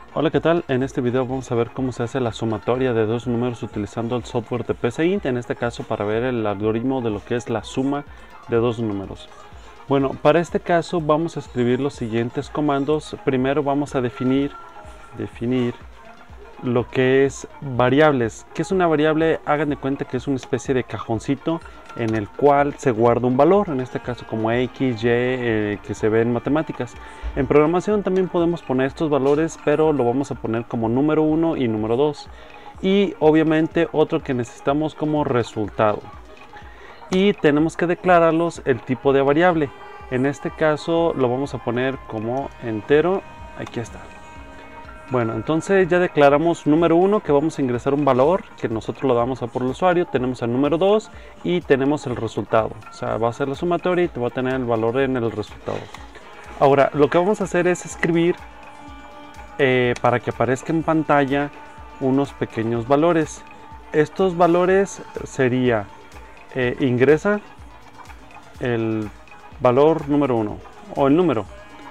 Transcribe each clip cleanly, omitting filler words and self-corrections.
Hola, ¿qué tal? En este video vamos a ver cómo se hace la sumatoria de dos números utilizando el software de PCInt, en este caso para ver el algoritmo de lo que es la suma de dos números. Bueno, para este caso vamos a escribir los siguientes comandos. Primero vamos a definir lo que es variables. ¿Qué es una variable? Hagan de cuenta que es una especie de cajoncito en el cual se guarda un valor, en este caso como X, Y, que se ve en matemáticas. En programación también podemos poner estos valores, pero lo vamos a poner como número 1 y número 2. Y obviamente otro que necesitamos como resultado. Y tenemos que declararlos el tipo de variable. En este caso lo vamos a poner como entero. Aquí está. Bueno, entonces ya declaramos número 1 que vamos a ingresar un valor que nosotros lo damos a por el usuario. Tenemos el número 2 y tenemos el resultado. O sea, va a ser la sumatoria y te va a tener el valor en el resultado. Ahora, lo que vamos a hacer es escribir para que aparezca en pantalla unos pequeños valores. Estos valores sería ingresa el valor número 1 o el número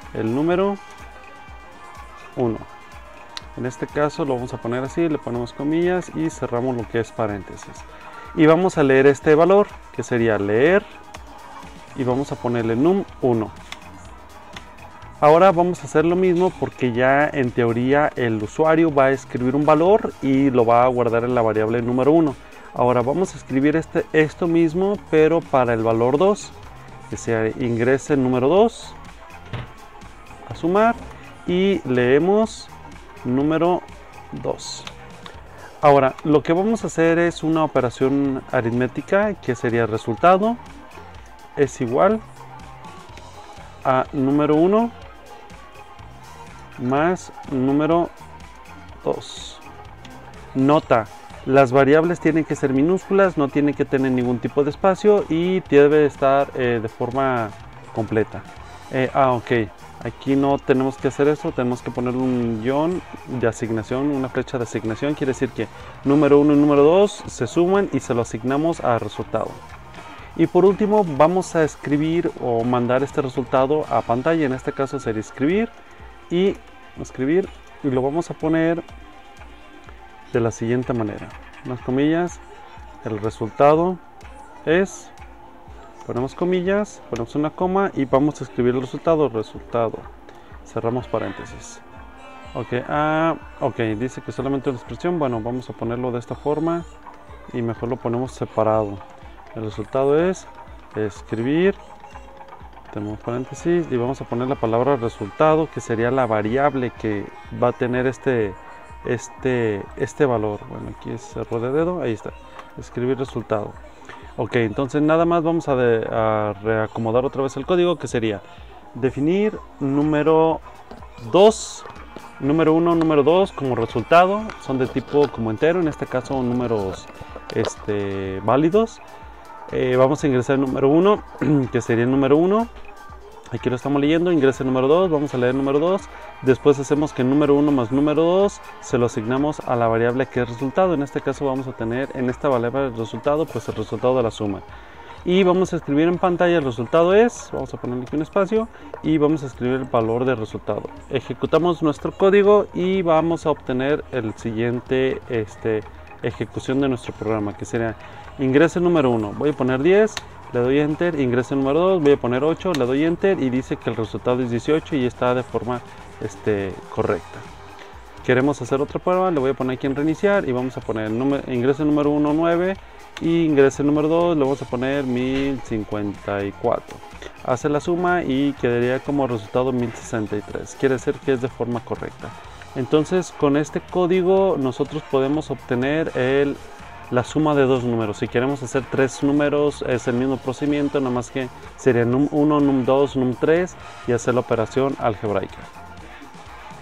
1. En este caso lo vamos a poner así, le ponemos comillas y cerramos lo que es paréntesis. Y vamos a leer este valor, que sería leer, y vamos a ponerle num1. Ahora vamos a hacer lo mismo porque ya en teoría el usuario va a escribir un valor y lo va a guardar en la variable número 1. Ahora vamos a escribir esto mismo, pero para el valor 2, que sea ingrese el número 2, a sumar, y leemos número 2. Ahora lo que vamos a hacer es una operación aritmética que sería resultado es igual a número 1 más número 2. Nota: las variables tienen que ser minúsculas, no tienen que tener ningún tipo de espacio y debe estar de forma completa. Ok. Aquí no tenemos que hacer eso, tenemos que poner un guión de asignación, una flecha de asignación. Quiere decir que número 1 y número 2 se suman y se lo asignamos al resultado. Y por último vamos a escribir o mandar este resultado a pantalla. En este caso sería escribir y lo vamos a poner de la siguiente manera. Unas comillas, el resultado es... Ponemos comillas, ponemos una coma y vamos a escribir el resultado. Cerramos paréntesis. Ok, dice que solamente una expresión. Bueno, vamos a ponerlo de esta forma y mejor lo ponemos separado. El resultado es escribir, tenemos paréntesis y vamos a poner la palabra resultado, que sería la variable que va a tener este valor. Bueno, aquí es error de dedo, ahí está, escribir resultado. Ok, entonces nada más vamos a reacomodar otra vez el código, que sería definir número 2, número 1, número 2 como resultado, son de tipo como entero, en este caso números válidos. Vamos a ingresar el número 1, que sería el número 1. Aquí lo estamos leyendo, ingresa el número 2, vamos a leer el número 2, después hacemos que el número 1 más número 2 se lo asignamos a la variable que es resultado. En este caso vamos a tener en esta variable resultado, pues el resultado de la suma. Y vamos a escribir en pantalla el resultado es, vamos a ponerle aquí un espacio y vamos a escribir el valor de resultado. Ejecutamos nuestro código y vamos a obtener el siguiente ejecución de nuestro programa, que sería ingresa el número 1, voy a poner 10. Le doy enter, ingreso el número 2, voy a poner 8, le doy enter y dice que el resultado es 18 y está de forma correcta. Queremos hacer otra prueba, le voy a poner aquí en reiniciar y vamos a poner ingreso el número 1, 9 y ingreso el número 2, le vamos a poner 1054. Hace la suma y quedaría como resultado 1063, quiere decir que es de forma correcta. Entonces con este código nosotros podemos obtener la suma de dos números. Si queremos hacer tres números es el mismo procedimiento, nada más que sería num1, num2, num3 y hacer la operación algebraica.